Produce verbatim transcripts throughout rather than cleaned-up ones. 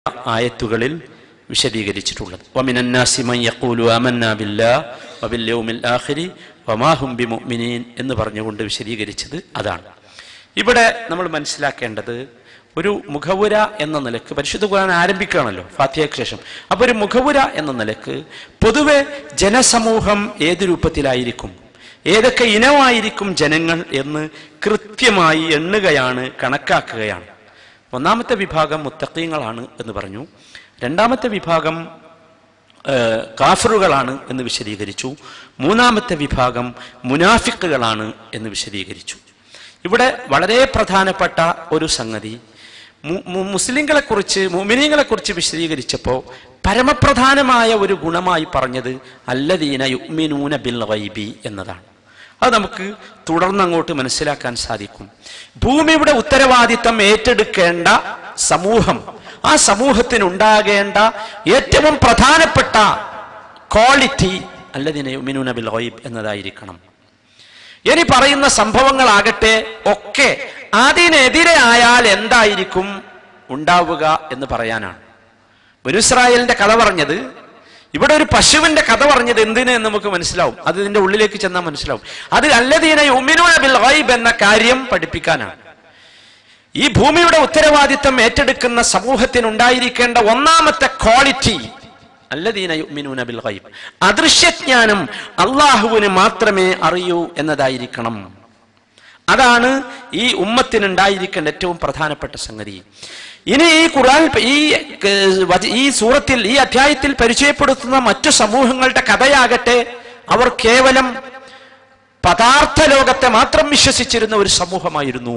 ആയത്തുകളിൽ വിശദീകരിച്ചിട്ടുള്ളത്. വമിനന്നാസി മൻ യഖൂലു ആമന്നാ ബില്ലാഹി വബിൽ യൗമിൽ ആഖിരി വമാ ഹും ബിമുഅ്മിനീൻ എന്ന് പറഞ്ഞുകൊണ്ട് വിശദീകരിച്ചത് അതാണ്. ഇവിടെ നമ്മൾ മനസ്സിലാക്കേണ്ടത് ഒരു മുഖവുര എന്ന നിലക്ക് പരിശുദ്ധ ഖുർആൻ ആരംഭിക്കുകയാണല്ലോ ഫാത്തിഹയ്ക്ക് ശേഷം. അപ്പോൾ ഒരു മുഖവുര എന്ന നിലക്ക് പൊതുവെ ജനസമൂഹം ഏത് രൂപത്തിലായിരിക്കും, ഏതൊക്കെ ഇനമായിരിക്കും ജനങ്ങൾ എന്ന് കൃത്യമായി എണ്ണുകയാണ്, കണക്കാക്കുകയാണ്. ഒന്നാമത്തെ വിഭാഗം മുത്തഖീങ്ങളാണ് എന്ന് പറഞ്ഞു. രണ്ടാമത്തെ വിഭാഗം കാഫിറുകളാണ് എന്ന് വിശദീകരിച്ചു. മൂന്നാമത്തെ വിഭാഗം മുനാഫിക്കുകളാണ് എന്ന് വിശദീകരിച്ചു. ഇവിടെ വളരെ പ്രധാനപ്പെട്ട ഒരു സംഗതി, മുസ്ലിങ്ങളെ കുറിച്ച് മുഅ്മിനീങ്ങളെ കുറിച്ച് വിശദീകരിച്ചപ്പോൾ പരമപ്രധാനമായ ഒരു ഗുണമായി പറഞ്ഞത് അല്ലദീന യുഅ്മിനൂന ബിൽ ഗൈബി എന്നതാണ്. അത് നമുക്ക് തുടർന്ന് അങ്ങോട്ട് മനസ്സിലാക്കാൻ സാധിക്കും. ഭൂമിയുടെ ഉത്തരവാദിത്തം ഏറ്റെടുക്കേണ്ട സമൂഹം, ആ സമൂഹത്തിനുണ്ടാകേണ്ട ഏറ്റവും പ്രധാനപ്പെട്ട ക്വാളിറ്റി അല്ലദീന യുഅ്മിനൂന ബിൽ ഗൈബ് എന്നതായിരിക്കണം. ഇനി പറയുന്ന സംഭവങ്ങളാകട്ടെ ഒക്കെ അതിനെതിരെ ആയാൽ എന്തായിരിക്കും ഉണ്ടാവുക എന്ന് പറയാനാണ്. ബനൂ ഇസ്രായേലിന്റെ കഥ പറഞ്ഞത്, ഇവിടെ ഒരു പശുവിന്റെ കഥ പറഞ്ഞത് എന്തിന് എന്ന് നമുക്ക് മനസ്സിലാവും. അത് ഇതിന്റെ ഉള്ളിലേക്ക് ചെന്നാൽ മനസ്സിലാവും. അത് അല്ലദീന യുഅ്മിനൂന ബിൽ ഗൈബ് എന്ന കാര്യം പഠിപ്പിക്കാനാണ്. ഈ ഭൂമിയുടെ ഉത്തരവാദിത്തം ഏറ്റെടുക്കുന്ന സമൂഹത്തിനുണ്ടായിരിക്കേണ്ട ഒന്നാമത്തെ ക്വാളിറ്റി അല്ലദീന യുഅ്മിനൂന ബിൽ ഗൈബ്, അദൃശ്യജ്ഞാനം അള്ളാഹുവിന് മാത്രമേ അറിയൂ എന്നതായിരിക്കണം. അതാണ് ഈ ഉമ്മത്തിനുണ്ടായിരിക്കേണ്ട ഏറ്റവും പ്രധാനപ്പെട്ട സംഗതി. ഇനി ഈ ഖുർആൻ ഈ ഈ സൂറത്തിൽ ഈ അധ്യായത്തിൽ പരിചയപ്പെടുത്തുന്ന മറ്റു സമൂഹങ്ങളുടെ കഥയാകട്ടെ, അവർ കേവലം പദാർത്ഥ ലോകത്തെ മാത്രം വിശ്വസിച്ചിരുന്ന ഒരു സമൂഹമായിരുന്നു.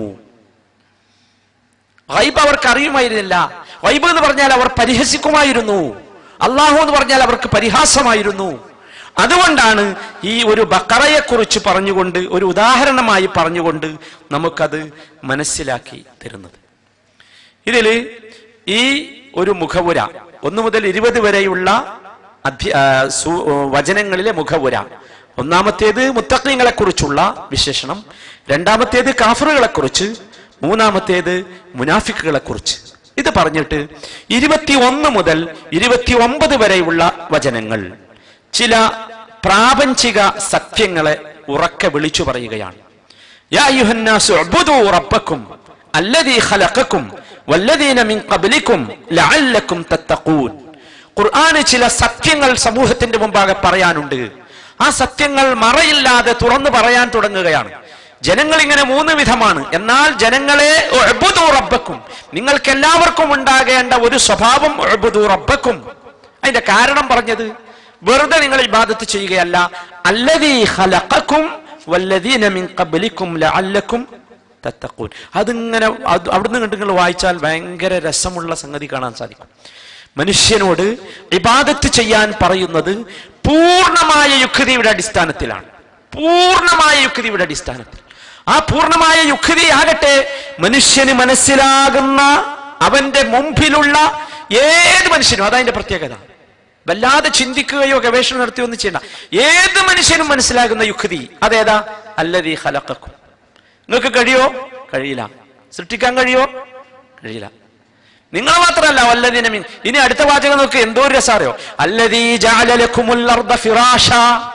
ഗൈബ് അവർക്ക് അറിയുമായിരുന്നില്ല. ഗൈബ് എന്ന് പറഞ്ഞാൽ അവർ പരിഹസിക്കുമായിരുന്നു. അള്ളാഹു എന്ന് പറഞ്ഞാൽ അവർക്ക് പരിഹാസമായിരുന്നു. അതുകൊണ്ടാണ് ഈ ഒരു ബഖറയെ കുറിച്ച് പറഞ്ഞുകൊണ്ട്, ഒരു ഉദാഹരണമായി പറഞ്ഞുകൊണ്ട് നമുക്കത് മനസ്സിലാക്കി തരുന്നത്. ഇതിൽ ഈ ഒരു മുഖവുര ഒന്ന് മുതൽ ഇരുപത് വരെയുള്ള അധ്യ വചനങ്ങളിലെ മുഖവുര, ഒന്നാമത്തേത് മുത്തഖീങ്ങളെ കുറിച്ചുള്ള വിശേഷണം, രണ്ടാമത്തേത് കാഫിറുകളെ കുറിച്ച്, മൂന്നാമത്തേത് മുനാഫിക്കുകളെ കുറിച്ച്. ഇത് പറഞ്ഞിട്ട് ഇരുപത്തി ഒന്ന് മുതൽ ഇരുപത്തി ഒമ്പത് വരെയുള്ള വചനങ്ങൾ ചില പ്രാപഞ്ചിക സത്യങ്ങളെ ഉറക്കെ വിളിച്ചു പറയുകയാണ്. യാ അയ്യുഹന്നാസു ഉബ്ദൂ റബ്ബക്കും അല്ലദീ ഖലഖക്കും വല്ലദീന മിൻ ഖബ്ലിക്കും ലഅല്ലക്കും തത്തഖൂൻ. ഖുർആന് ചില സത്യങ്ങൾ സമൂഹത്തിന്റെ മുമ്പാകെ പറയാനുണ്ട്. ആ സത്യങ്ങൾ മറയില്ലാതെ തുറന്നു പറയാൻ തുടങ്ങുകയാണ്. ജനങ്ങൾ ഇങ്ങനെ മൂന്ന് വിധമാണ്. എന്നാൽ ജനങ്ങളെ ഉബ്ദൂ റബ്ബക്കും, നിങ്ങൾക്ക് എല്ലാവർക്കും ഉണ്ടാകേണ്ട ഒരു സ്വഭാവം ഉബ്ദൂ റബ്ബക്കും. അതിന്റെ കാരണം പറഞ്ഞത് വെറുതെ നിങ്ങൾ ഇബാദത്ത് ചെയ്യുകയല്ല, അല്ലദീ ഖലഖക്കും വല്ലദീന മിൻ ഖബ്ലിക്കും ലഅല്ലക്കും തത്തഖൂൻ. അതിങ്ങനെ അവിടുന്ന് കണ്ട് നിങ്ങൾ വായിച്ചാൽ ഭയങ്കര രസമുള്ള സംഗതി കാണാൻ സാധിക്കും. മനുഷ്യനോട് ഇബാദത്ത് ചെയ്യാൻ പറയുന്നത് പൂർണ്ണമായ യുക്തിയുടെ അടിസ്ഥാനത്തിലാണ്. പൂർണ്ണമായ യുക്തിയുടെ അടിസ്ഥാനത്തിൽ. ആ പൂർണ്ണമായ യുക്തി ആകട്ടെ മനുഷ്യന് മനസ്സിലാകുന്ന, അവന്റെ മുമ്പിലുള്ള ഏത് മനുഷ്യനും, അതതിന്റെ പ്രത്യേകത. വല്ലാതെ ചിന്തിക്കുകയോ ഗവേഷണം നടത്തിയോ ഒന്നും ചെയ്യണ്ട. ഏത് മനുഷ്യനും മനസ്സിലാകുന്ന യുക്തി അതേതാ? അല്ലദീ ഖലഖക്കും. നിങ്ങൾക്ക് കഴിയോ? കഴിയില്ല. സൃഷ്ടിക്കാൻ കഴിയോ? കഴിയില്ല. നിങ്ങൾ മാത്രമല്ല വല്ലദീന മിൻ. ഇനി അടുത്ത വാചകം നോക്ക്, എന്തോ ഒരു രസാറിയോ. അല്ലദീ ജഅല ലക്കുമുൽ അർദ ഫിറാശ.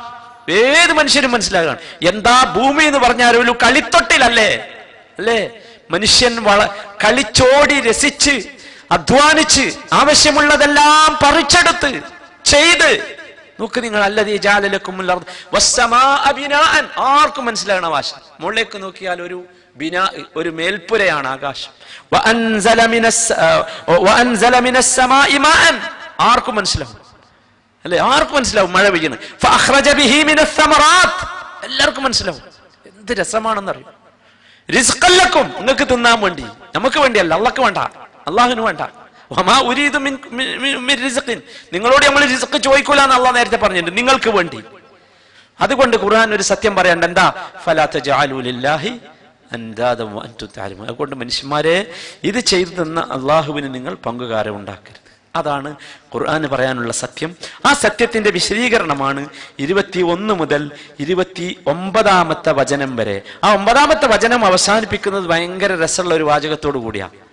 ഏത് മനുഷ്യനും മനസ്സിലാകാണ് എന്താ ഭൂമി എന്ന് പറഞ്ഞാൽ ഒരു കളിത്തൊട്ടിലല്ലേ അല്ലേ? മനുഷ്യൻ വള കളിച്ചോടി രസിച്ച് അധ്വാനിച്ച് ആവശ്യമുള്ളതെല്ലാം പറിച്ചെടുത്ത് ചെയ്ത് നോക്ക് നിങ്ങൾ. അല്ലദീ ജഅല ലക്കുമുൽ അർദ വസ്സമാഅ ബിനാഅൻ. ആർക്കും മനസ്സിലാകണ ഭാഷ. മുകളിലേക്ക് നോക്കിയാൽ ഒരു ബിനാ, ഒരു മേൽപ്പുരയാണ് ആകാശം. വഅൻസല മിനസ് വഅൻസല മിനസ് സമാഇ മാഅൻ. ആർക്കും മനസ്സിലാവും അല്ലെ? ആർക്കും മനസ്സിലാവും മഴ പെയ്യുന്നത്. ഫഅഖ്റജ ബിഹി മിനസ് സമറാത്ത്. എല്ലാവർക്കും മനസ്സിലാവും. എന്ത് രസമാണെന്നറിയും. റിസ്ഖൻ ലക്കും, നിങ്ങൾക്ക് തിന്നാൻ വേണ്ടി, നമുക്ക് വേണ്ടിയല്ല, അള്ളാഹ്ക്ക് വേണ്ട, അള്ളാഹുവിന് വേണ്ട. വമാ ഉരീദു മിൻ മിൻ റിസ്ഖിൻ. നിങ്ങളോട് നമ്മൾ റിസ്ഖ് ചോദിക്കൂല എന്ന് അള്ളാഹ് നേരത്തെ പറഞ്ഞിട്ടുണ്ട്, നിങ്ങൾക്ക് വേണ്ടി. അതുകൊണ്ട് ഖുർആൻ ഒരു സത്യം പറയണ്ട, എന്താ? ഫലാ തജഅലു ലില്ലാഹി അൻദാദൻ വഅൻതും തഅലമൂൻ. അതുകൊണ്ട് മനുഷ്യന്മാരെ, ഇത് ചെയ്തു തന്ന അള്ളാഹുവിന് നിങ്ങൾ പങ്കുകാരം ഉണ്ടാക്കരുത്. അതാണ് ഖുർആന് പറയാനുള്ള സത്യം. ആ സത്യത്തിന്റെ വിശദീകരണമാണ് ഇരുപത്തി ഒന്ന് മുതൽ ഇരുപത്തി ഒമ്പതാമത്തെ വചനം വരെ. ആ ഒമ്പതാമത്തെ വചനം അവസാനിപ്പിക്കുന്നത് ഭയങ്കര രസമുള്ള ഒരു വാചകത്തോടു കൂടിയാണ്.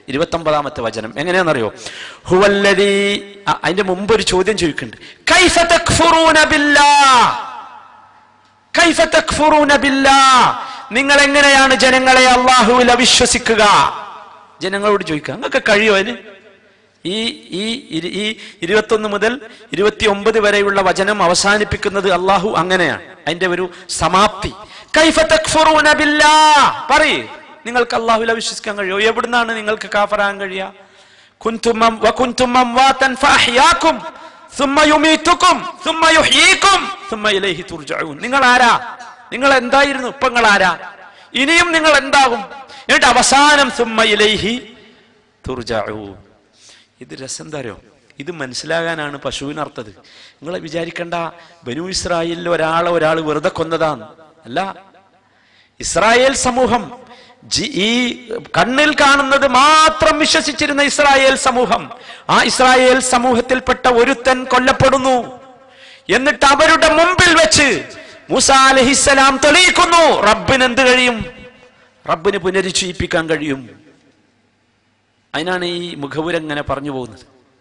ഇരുപത്തി ഒമ്പതാമത്തെ വചനം എങ്ങനെയാണെന്നറിയോ? ഹുവല്ലദീ, അതിന്റെ മുമ്പ് ഒരു ചോദ്യം ചോദിക്കുന്നുണ്ട്. കൈഫ തക്ഫുറൂന ബില്ലാഹ്, കൈഫ തക്ഫുറൂന ബില്ലാഹ്, നിങ്ങൾ എങ്ങനെയാണ് ജനങ്ങളെ അല്ലാഹുവിൽ അവിശ്വസിക്കുക? ജനങ്ങളോട് ചോദിക്കുക, നിങ്ങൾക്ക് കഴിയോ അതിന്? ഈ ഈ ഈ ഇരുപത്തൊന്ന് മുതൽ ഇരുപത്തി ഒമ്പത് വരെയുള്ള വചനം അവസാനിപ്പിക്കുന്നത് അള്ളാഹു അങ്ങനെയാണ്, അതിന്റെ ഒരു സമാപ്തി. കൈഫ തക്ഫുറൂന ബില്ലാഹ്, പറയ്, നിങ്ങൾക്ക് അള്ളാഹുവിൽ അവിശ്വസിക്കാൻ കഴിയോ? എവിടുന്നാണ് നിങ്ങൾക്ക് കാഫറാൻ കഴിയുക? കുൻതും വകുൻതും അംവാതൻ ഫഅഹ്യാകും സുമ്മ യുമീതുകും സുമ്മ യുഹ്യീകും സുമ്മ ഇലൈഹി തുർജഊൻ. നിങ്ങൾ ആരാ? നിങ്ങൾ എന്തായിരുന്നു? ഇപ്പൊ നിങ്ങൾ ആരാ? ഇനിയും നിങ്ങൾ എന്താകും? എന്നിട്ട് അവസാനം സുമ്മ ഇലൈഹി തുർജഊൻ. ഇത് രസം തരോ? ഇത് മനസ്സിലാകാനാണ് പശുവിനർത്ഥത്. നിങ്ങളെ വിചാരിക്കണ്ട ബനൂ ഇസ്രായേലിൽ ഒരാളെ ഒരാൾ വെറുതെ കൊന്നതാണ് അല്ല. ഇസ്രായേൽ സമൂഹം, ഈ കണ്ണിൽ കാണുന്നത് മാത്രം വിശ്വസിച്ചിരുന്ന ഇസ്രായേൽ സമൂഹം, ആ ഇസ്രായേൽ സമൂഹത്തിൽപ്പെട്ട ഒരുത്തൻ കൊല്ലപ്പെടുന്നു. എന്നിട്ട് അവരുടെ മുമ്പിൽ വെച്ച് മൂസാ അലൈഹിസ്സലാം തെളിയിക്കുന്നു, റബ്ബിന് എന്ത് കഴിയും? റബ്ബിന് പുനരുജ്ജീവിപ്പിക്കാൻ കഴിയും. അതിനാണ് ഈ മുഖവുര ഇങ്ങനെ പറഞ്ഞു പോകുന്നത്.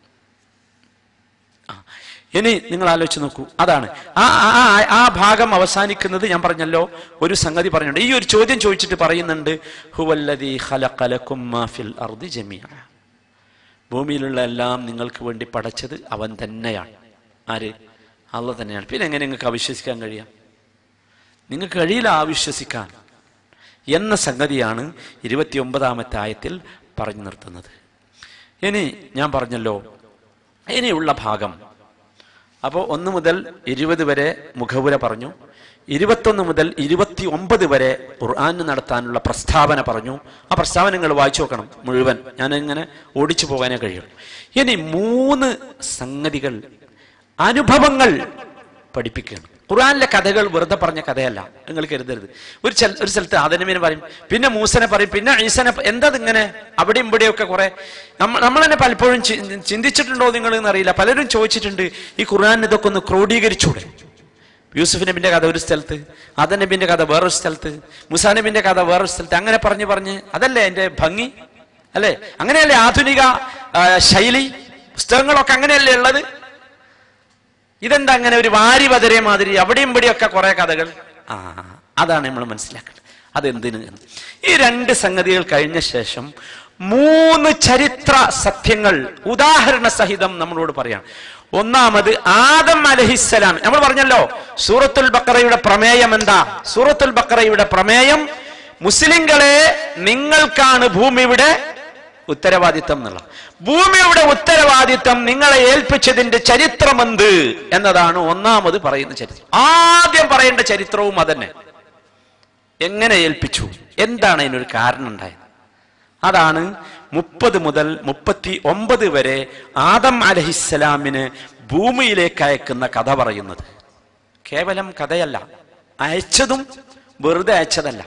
ഇനി നിങ്ങൾ ആലോചിച്ച് നോക്കൂ, അതാണ് ആ ആ ഭാഗം അവസാനിക്കുന്നത്. ഞാൻ പറഞ്ഞല്ലോ ഒരു സംഗതി പറഞ്ഞിട്ടുണ്ട്. ഈ ഒരു ചോദ്യം ചോദിച്ചിട്ട് പറയുന്നുണ്ട്, ഹുവല്ലദീ ഖലഖ ലക്കും മാ ഫിൽ അർദി ജമീഅ, ഭൂമിയിലുള്ള എല്ലാം നിങ്ങൾക്ക് വേണ്ടി പടച്ചത് അവൻ തന്നെയാണ്. ആര്? അല്ലാഹ് തന്നെയാണ്. പിന്നെ എങ്ങനെ നിങ്ങൾക്ക് അവിശ്വസിക്കാൻ കഴിയാം? നിങ്ങൾക്ക് കഴിയില്ല അവിശ്വസിക്കാൻ എന്ന സംഗതിയാണ് ഇരുപത്തി ഒമ്പതാമത്തെ ആയത്തിൽ പറഞ്ഞു നിർത്തുന്നത്. ഇനി ഞാൻ പറഞ്ഞല്ലോ ഇനിയുള്ള ഭാഗം, അപ്പോൾ ഒന്ന് മുതൽ ഇരുപത് വരെ മുഖവുര പറഞ്ഞു, ഇരുപത്തൊന്ന് മുതൽ ഇരുപത്തി ഒമ്പത് വരെ ഖുർആൻ നടത്താനുള്ള പ്രസ്താവന പറഞ്ഞു. ആ പ്രസ്താവന നിങ്ങൾ വായിച്ചു നോക്കണം മുഴുവൻ, ഞാനിങ്ങനെ ഓടിച്ചു പോകാനേ കഴിയുള്ളൂ. ഇനി മൂന്ന് സംഗതികൾ, അനുഭവങ്ങൾ പഠിപ്പിക്കുകയാണ്. ഖുർആനിലെ കഥകൾ വെറുതെ പറഞ്ഞ കഥയല്ല, നിങ്ങൾ കരുതരുത്. ഒരു ഒരു സ്ഥലത്ത് ആദനബിനെ പറയും, പിന്നെ മൂസനെ പറയും, പിന്നെ ഈസനെ. എന്താ ഇങ്ങനെ അവിടെയും ഇവിടെയൊക്കെ കുറെ നമ്മൾ നമ്മൾ തന്നെ പലപ്പോഴും ചിന്തിച്ചിട്ടുണ്ടോ നിങ്ങൾ എന്നറിയില്ല. പലരും ചോദിച്ചിട്ടുണ്ട്, ഈ ഖുർആൻ ഇതൊക്കെ ഒന്ന് ക്രോഡീകരിച്ചൂടെ? യൂസുഫ് നബിന്റെ കഥ ഒരു സ്ഥലത്ത്, ആദം നബിന്റെ കഥ വേറൊരു സ്ഥലത്ത്, മൂസാ നബിന്റെ കഥ വേറൊരു സ്ഥലത്ത്, അങ്ങനെ പറഞ്ഞ് പറഞ്ഞ് അതല്ലേ അതിന്റെ ഭംഗി അല്ലേ? അങ്ങനെയല്ലേ ആധുനിക ശൈലി? പുസ്തകങ്ങളൊക്കെ അങ്ങനെയല്ലേ ഉള്ളത്? ഇതെന്താ അങ്ങനെ ഒരു വാരി വതരേ മാതിരി അവിടെയും ഇവിടെയൊക്കെ കുറെ കഥകൾ? ആ അതാണ് നമ്മൾ മനസ്സിലാക്കേണ്ടത്. അതെന്തിന്? ഈ രണ്ട് സംഗതികൾ കഴിഞ്ഞ ശേഷം മൂന്ന് ചരിത്ര സത്യങ്ങൾ ഉദാഹരണ സഹിതം നമ്മളോട് പറയാം. ഒന്നാമത് ആദം അലൈഹിസ്സലാം. നമ്മൾ പറഞ്ഞല്ലോ സൂറത്തുൽ ബഖറയുടെ പ്രമേയം എന്താ? സൂറത്തുൽ ബഖറയുടെ പ്രമേയം മുസ്ലിങ്ങളെ നിങ്ങൾക്കാണ് ഭൂമിയുടെ ഉത്തരവാദിത്തം എന്നുള്ള. ഭൂമിയുടെ ഉത്തരവാദിത്തം നിങ്ങളെ ഏൽപ്പിച്ചതിന്റെ ചരിത്രമെന്ത് എന്നതാണ് ഒന്നാമത് പറയുന്ന ചരിത്രം. ആദ്യം പറയേണ്ട ചരിത്രവും അതന്നെ. എങ്ങനെ ഏൽപ്പിച്ചു, എന്താണ് അതിനൊരു കാരണം ഉണ്ടായത്? അതാണ് മുപ്പത് മുതൽ മുപ്പത്തി ഒമ്പത് വരെ ആദം അലൈഹിസ്സലാമിന് ഭൂമിയിലേക്ക് അയക്കുന്ന കഥ പറയുന്നത്. കേവലം കഥയല്ല, അയച്ചതും വെറുതെ അയച്ചതല്ല.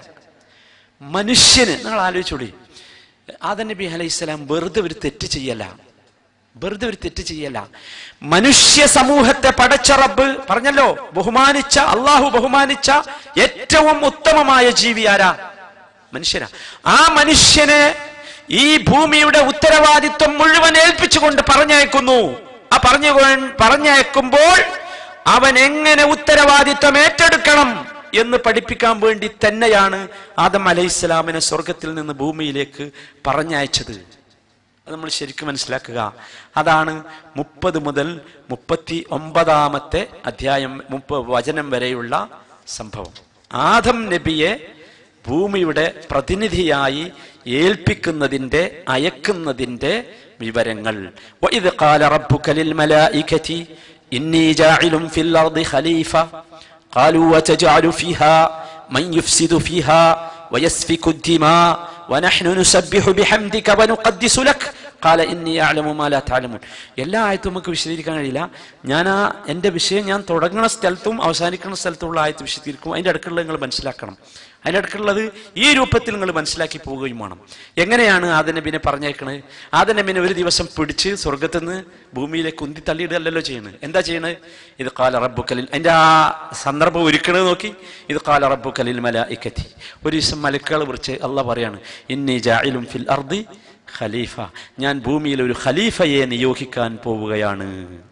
മനുഷ്യന്, നിങ്ങൾ ആലോചിച്ചോളി, ആദം നബി അലൈഹിസ്സലാം വെറുതെ ഒരു തെറ്റ് ചെയ്യല, വെറുതെ ഒരു തെറ്റ് ചെയ്യല. മനുഷ്യ സമൂഹത്തെ പടച്ച റബ്ബ് പറഞ്ഞല്ലോ, ബഹുമാനിച്ച അള്ളാഹു ബഹുമാനിച്ച ഏറ്റവും ഉത്തമമായ ജീവി ആരാ? മനുഷ്യനാ. ആ മനുഷ്യനെ ഈ ഭൂമിയുടെ ഉത്തരവാദിത്വം മുഴുവൻ ഏൽപ്പിച്ചുകൊണ്ട് പറഞ്ഞയക്കുന്നു. ആ പറഞ്ഞു പറഞ്ഞയക്കുമ്പോൾ അവൻ എങ്ങനെ ഉത്തരവാദിത്വം ഏറ്റെടുക്കണം എന്ന് പഠിപ്പിക്കാൻ വേണ്ടി തന്നെയാണ് ആദം അലൈഹിസ്സലാമിനെ സ്വർഗത്തിൽ നിന്ന് ഭൂമിയിലേക്ക് പറഞ്ഞയച്ചത്. അത് നമ്മൾ ശരിക്കും മനസ്സിലാക്കുക. അതാണ് മുപ്പത് മുതൽ മുപ്പത്തി ഒമ്പതാമത്തെ അധ്യായം മുപ്പത് വചനം വരെയുള്ള സംഭവം. ആദം നബിയെ ഭൂമിയുടെ പ്രതിനിധിയായി ഏൽപ്പിക്കുന്നതിന്റെ, അയക്കുന്നതിന്റെ വിവരങ്ങൾ. വഇദ് ഖാല റബ്ബുക ലിൽ മലായികതി ഇന്നി ജാഇലുൻ ഫിൽ അർദി ഖലീഫ ഖാലൂ വതജഅലു ഫീഹാ മൻ യുഫ്സിദു ഫീഹാ വയസ്ഫികു الدماء ونحن نسبح بحمدك ونقدس لك قال إني أعلم ما لا تعلمون. എല്ലാ ആയത്തും നമുക്ക് വിശദീകരിക്കാൻ കഴിയില്ല. ഞാൻ ആ എൻ്റെ വിഷയം ഞാൻ തുടങ്ങുന്ന സ്ഥലത്തും അവസാനിക്കുന്ന സ്ഥലത്തുള്ള ആയത്ത് വിശദീകരിക്കും. അതിൻ്റെ അടുക്കുള്ളത് നിങ്ങൾ മനസ്സിലാക്കണം. അതിൻ്റെ അടുക്കുള്ളത് ഈ രൂപത്തിൽ നിങ്ങൾ മനസ്സിലാക്കി പോവുകയും വേണം. എങ്ങനെയാണ് ആദം നബിനെ പറഞ്ഞേക്കണത്? ആദം നബിനെ ഒരു ദിവസം പിടിച്ച് സ്വർഗത്തിൽ നിന്ന് ഭൂമിയിലേക്ക് ഉന്തി തള്ളിയിടല്ലോ ചെയ്യുന്നത്. എന്താ ചെയ്യണത്? ഇത് ഖാല റബ്ബുക ലിൽ, അതിൻ്റെ ആ സന്ദർഭം ഒരുക്കണത് നോക്കി. ഇത് ഖാല റബ്ബുക ലിൽ മലായികതി, ഒരു ദിവസം മലക്കുകൾ വിളിച്ച് അള്ളാഹ് പറയാണ്, ഇന്നി ജാഇലുൻ ഫിൽ അർദി ഖലീഫ, ഞാൻ ഭൂമിയിൽ ഒരു ഖലീഫയെ നിയോഗിക്കാൻ പോവുകയാണ്.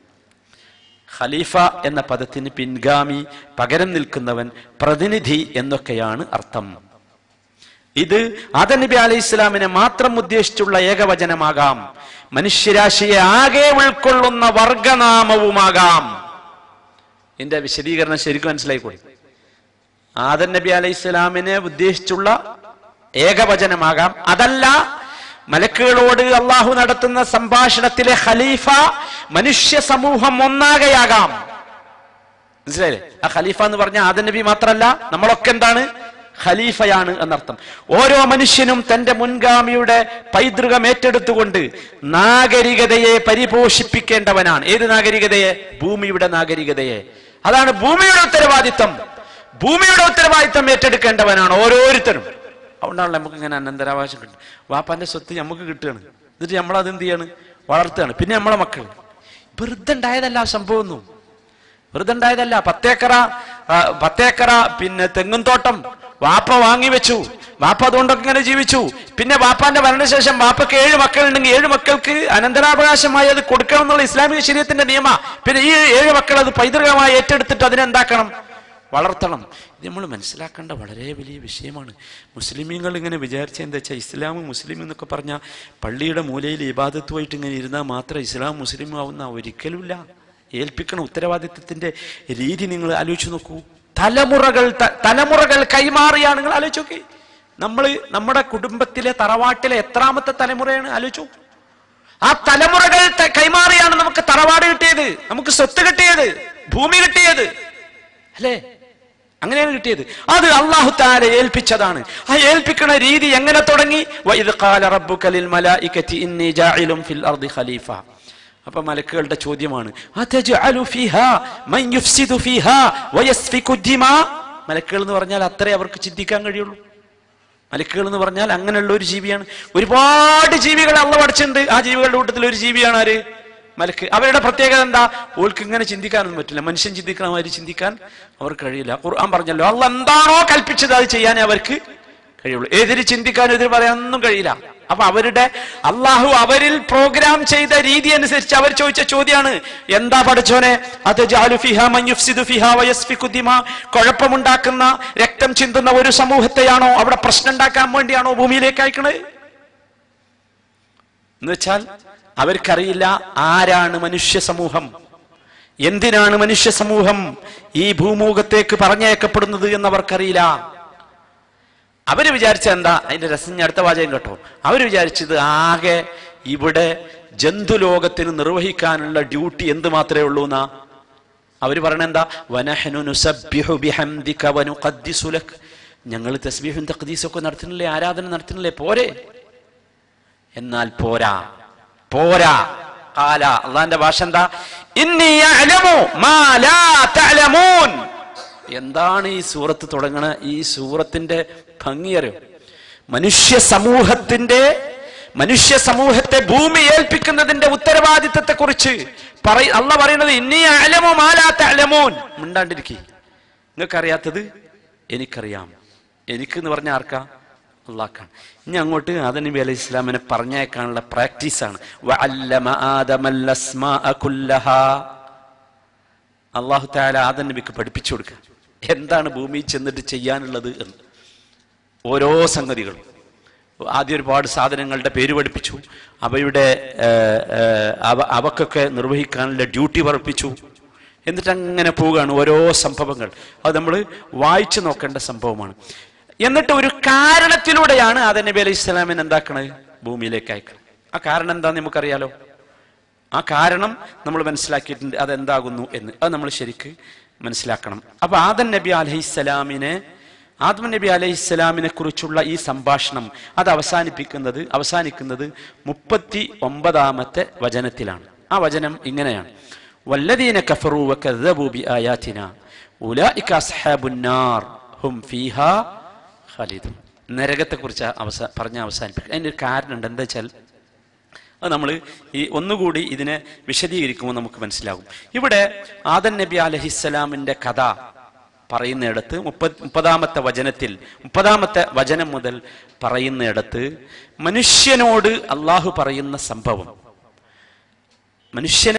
ഖലീഫ എന്ന പദത്തിന് പിൻഗാമി, പകരം നിൽക്കുന്നവൻ, പ്രതിനിധി എന്നൊക്കെയാണ് അർത്ഥം. ഇത് ആദം നബി അലൈഹി ഇസ്ലാമിനെ മാത്രം ഉദ്ദേശിച്ചുള്ള ഏകവചനമാകാം, മനുഷ്യരാശിയെ ആകെ ഉൾക്കൊള്ളുന്ന വർഗനാമവുമാകാം. ഇതിന്റെ വിശദീകരണം ശരിക്കും മനസ്സിലായിക്കോളി. ആദം നബി അലൈഹി ഇസ്ലാമിനെ ഉദ്ദേശിച്ചുള്ള ഏകവചനമാകാം, അതല്ല മലക്കുകളോട് അള്ളാഹു നടത്തുന്ന സംഭാഷണത്തിലെ ഖലീഫ മനുഷ്യ സമൂഹം ഒന്നാകെയാകാം. മനസ്സിലായില്ലേ? ആ ഖലീഫ എന്ന് പറഞ്ഞ ആദം നബി മാത്രമല്ല, നമ്മളൊക്കെ എന്താണ്? ഖലീഫയാണ് എന്നർത്ഥം. ഓരോ മനുഷ്യനും തന്റെ മുൻഗാമിയുടെ പൈതൃകം ഏറ്റെടുത്തുകൊണ്ട് നാഗരികതയെ പരിപോഷിപ്പിക്കേണ്ടവനാണ്. ഏത് നാഗരികതയെ? ഭൂമിയുടെ നാഗരികതയെ. അതാണ് ഭൂമിയുടെ ഉത്തരവാദിത്തം. ഭൂമിയുടെ ഉത്തരവാദിത്തം ഏറ്റെടുക്കേണ്ടവനാണ് ഓരോരുത്തരും. അതുകൊണ്ടാണല്ലോ നമുക്ക് ഇങ്ങനെ അനന്തരാവകാശം കിട്ടും. വാപ്പാന്റെ സ്വത്ത് നമുക്ക് കിട്ടുകയാണ്, എന്നിട്ട് നമ്മളത് എന്ത് ചെയ്യാണ്? വളർത്തുകയാണ്. പിന്നെ നമ്മളെ മക്കൾ. വെറുതെ ഉണ്ടായതല്ല ആ സംഭവം ഒന്നും, വെറുതെ ഉണ്ടായതല്ല. പത്തേക്കറ പത്തേക്കറ പിന്നെ തെങ്ങും തോട്ടം വാപ്പ വാങ്ങി വെച്ചു. വാപ്പ അതുകൊണ്ടൊക്കെ ഇങ്ങനെ ജീവിച്ചു. പിന്നെ വാപ്പാന്റെ മരണശേഷം വാപ്പക്ക് ഏഴ് മക്കൾ ഉണ്ടെങ്കിൽ ഏഴ് മക്കൾക്ക് അനന്തരാവകാശമായി അത് കൊടുക്കണം എന്നുള്ള ഇസ്ലാമിക ശരീഅത്തിന്റെ നിയമ. പിന്നെ ഈ ഏഴ് മക്കൾ അത് പൈതൃകമായി ഏറ്റെടുത്തിട്ട് അതിനെന്താക്കണം? വളർത്തണം. ഇത് നമ്മൾ മനസ്സിലാക്കേണ്ട വളരെ വലിയ വിഷയമാണ്. മുസ്ലിമീങ്ങൾ ഇങ്ങനെ വിചാരിച്ച എന്താ വെച്ചാൽ, ഇസ്ലാം മുസ്ലിം എന്നൊക്കെ പറഞ്ഞാൽ പള്ളിയുടെ മൂലയിൽ ഇബാദത്തുമായിട്ട് ഇങ്ങനെ ഇരുന്നാൽ മാത്രം ഇസ്ലാം മുസ്ലിം ആവുന്ന ഒരിക്കലുമില്ല. ഏൽപ്പിക്കണ ഉത്തരവാദിത്വത്തിന്റെ രീതി നിങ്ങൾ ആലോചിച്ച് നോക്കൂ. തലമുറകൾ തലമുറകൾ കൈമാറിയാണ്. നിങ്ങൾ ആലോചിച്ച് നോക്കി, നമ്മൾ നമ്മുടെ കുടുംബത്തിലെ തറവാട്ടിലെ എത്രാമത്തെ തലമുറയാണ്? ആലോചിച്ചു. ആ തലമുറകൾ കൈമാറിയാണ് നമുക്ക് തറവാട് കിട്ടിയത്, നമുക്ക് സ്വത്ത് കിട്ടിയത്, ഭൂമി കിട്ടിയത്, അല്ലേ? അങ്ങനെയാണ് കിട്ടിയത്. അത് അല്ലാഹു തആല ഏൽപ്പിച്ചതാണ്. ആ ഏൽപ്പിക്കുന്ന രീതി എങ്ങനെ തുടങ്ങി? വഇദ് ഖാല റബ്ബുക ലിൽ മലായികതി ഇന്നി ജാഇലുൻ ഫിൽ അർദി ഖലീഫ. അപ്പൊ മലക്കുകളുടെ ചോദ്യമാണ്, അതജഅലു ഫീഹാ മൻ യുഫ്സിദു ഫീഹാ വയസ്ഫികു ദിമാ. മലക്കുകൾ എന്ന് പറഞ്ഞാൽ അത്രേ അവർക്ക് ചിന്തിക്കാൻ കഴിയുള്ളൂ. മലക്കുകൾ എന്ന് പറഞ്ഞാൽ അങ്ങനെയുള്ള ഒരു ജീവിയാണ്. ഒരുപാട് ജീവികളെ അള്ളാഹു പഠിച്ചിട്ടുണ്ട്. ആ ജീവികളുടെ കൂട്ടത്തിൽ ഒരു ജീവിയാണ് ആര്? മലക്ക്. അവരുടെ പ്രത്യേകത എന്താ? ഓൾക്ക് ഇങ്ങനെ ചിന്തിക്കാനൊന്നും പറ്റില്ല. മനുഷ്യൻ ചിന്തിക്കണ മാതിരി ചിന്തിക്കാൻ അവർക്ക് കഴിയില്ല. ഖുർആൻ പറഞ്ഞല്ലോ, അള്ളാഹ് എന്താണോ കൽപ്പിച്ചത് അത് ചെയ്യാനേ അവർക്ക് കഴിയുള്ളൂ. എതിര് ചിന്തിക്കാനും എതിര് പറയാനൊന്നും കഴിയില്ല. അപ്പൊ അവരുടെ അള്ളാഹു അവരിൽ പ്രോഗ്രാം ചെയ്ത രീതി അനുസരിച്ച് അവർ ചോദിച്ച ചോദ്യമാണ്, എന്താ പഠിച്ചോനെ? അത് കുഴപ്പമുണ്ടാക്കുന്ന, രക്തം ചിന്തുന്ന ഒരു സമൂഹത്തെയാണോ, അവിടെ പ്രശ്നം ഉണ്ടാക്കാൻ വേണ്ടിയാണോ ഭൂമിയിലേക്ക് അയക്കണത് എന്ന് വെച്ചാൽ അവർക്കറിയില്ല ആരാണ് മനുഷ്യ സമൂഹം, എന്തിനാണ് മനുഷ്യ സമൂഹം ഈ ഭൂമുഖത്തേക്ക് പറഞ്ഞയക്കപ്പെടുന്നത് എന്നവർക്കറിയില്ല. അവര് വിചാരിച്ച എന്താ? അതിന്റെ രസം അടുത്ത വാചകം കേട്ടോ. അവര് വിചാരിച്ചത് ആകെ ഇവിടെ ജന്തുലോകത്തിന് നിർവഹിക്കാനുള്ള ഡ്യൂട്ടി എന്ത് മാത്രമേ ഉള്ളൂ എന്നാ അവര് പറയണ. എന്താ? വനഹ്നു നുസബ്ബിഹു ബിഹംദിക വനുഖദ്ദിസു ലക്. ഞങ്ങൾ തസ്ബീഹും തഖ്ദീസും ഒക്കെ നടത്തുന്നില്ലേ, ആരാധന നടത്തുന്നില്ലേ? പോരെ. എന്നാൽ പോരാ, പോരാ. ഖാല, അള്ളാന്റെ ഭാഷ എന്താ? ഇന്നി യഅലമു മാ ലാ തഅലമൂൻ. എന്താണ് ഈ സൂറത്ത് തുടങ്ങണ? ഈ സൂറത്തിന്റെ ഭംഗിയറിയോ? മനുഷ്യ സമൂഹത്തിന്റെ മനുഷ്യ സമൂഹത്തെ ഭൂമി ഏൽപ്പിക്കുന്നതിന്റെ ഉത്തരവാദിത്തത്തെ കുറിച്ച് പറയ അള്ളാഹ് പറയുന്നത്, ഇന്നി അഅലമു മാ ലാ തഅലമൂൻ. മിണ്ടാണ്ടിരിക്കി, നിങ്ങൾക്കറിയാത്തത് എനിക്കറിയാം. എനിക്ക് എന്ന് പറഞ്ഞ ആർക്കാ? അള്ളാഹ്ക്കാണ്. ഇനി അങ്ങോട്ട് ആദം നബി അലൈഹി ഇസ്ലാമിനെ പറഞ്ഞേക്കാനുള്ള പ്രാക്ടീസാണ്. വഅല്ലമ ആദമൽ അസ്മാഅ കുല്ലഹാ. അള്ളാഹു തആല ആദം നബിക്ക് പഠിപ്പിച്ചു കൊടുക്കുക എന്താണ് ഭൂമിയിൽ ചെന്നിട്ട് ചെയ്യാനുള്ളത് എന്ന്. ഓരോ സംഗതികളും ആദ്യം ഒരുപാട് സാധനങ്ങളുടെ പേര് പഠിപ്പിച്ചു, അവയുടെ അവ അവക്കൊക്കെ നിർവഹിക്കാനുള്ള ഡ്യൂട്ടി പഠിപ്പിച്ചു. എന്നിട്ട് അങ്ങനെ പോവുകയാണ് ഓരോ സംഭവങ്ങൾ. അത് നമ്മൾ വായിച്ചു നോക്കേണ്ട സംഭവമാണ്. എന്നിട്ട് ഒരു കാരണത്തിലൂടെയാണ് ആദം നബി അലൈഹി ഇസ്ലാമിനെ എന്താക്കണത്? ഭൂമിയിലേക്ക് അയക്കണം. ആ കാരണം എന്താന്ന് നമുക്കറിയാലോ. ആ കാരണം നമ്മൾ മനസ്സിലാക്കിയിട്ടുണ്ട്, അതെന്താകുന്നു എന്ന്. അത് നമ്മൾ ശരിക്ക് മനസ്സിലാക്കണം. അപ്പൊ ആദം നബി അലൈഹിസ്സലാമിനെ ആദം നബി അലൈഹിസ്സലാമിനെ കുറിച്ചുള്ള ഈ സംഭാഷണം അത് അവസാനിപ്പിക്കുന്നത് അവസാനിക്കുന്നത് മുപ്പത്തി ഒമ്പതാമത്തെ വചനത്തിലാണ്. ആ വചനം ഇങ്ങനെയാണ്: വല്ലദീന കഫറൂ വകദ്ദബൂ ബിആയാതിനാ ഉലൈക അസ്ഹാബുൻ നാർ ഹും ഫീഹാ ഖാലിദൂൻ. നരകത്തെ കുറിച്ച് അവസാ പറഞ്ഞ അവസാനിപ്പിക്കുക. അതിൻ്റെ ഒരു കാരണമുണ്ട്. എന്താ വെച്ചാൽ അത് നമ്മൾ ഈ ഒന്നുകൂടി ഇതിനെ വിശദീകരിക്കുമ്പോൾ നമുക്ക് മനസ്സിലാകും. ഇവിടെ ആദം നബി അലൈഹിസ്സലാമിന്റെ കഥ പറയുന്നിടത്ത് മുപ്പത് മുപ്പതാമത്തെ വചനത്തിൽ മുപ്പതാമത്തെ വചനം മുതൽ പറയുന്നിടത്ത് മനുഷ്യനോട് അള്ളാഹു പറയുന്ന സംഭവം, മനുഷ്യനെ